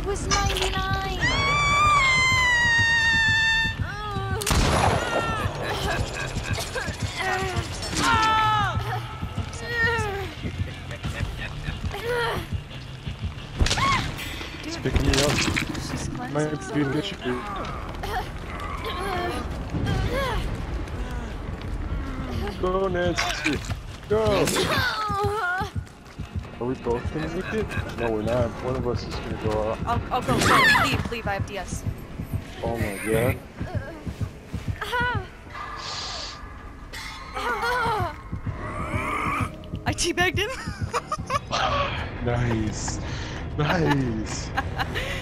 was 99. It's picking me up. She's Might be an issue. Go, Nancy. Go. Are we both gonna make it? No, we're not. One of us is gonna go out. I'll go. Leave. I have DS. Oh my god. I teabagged him. Nice. Nice.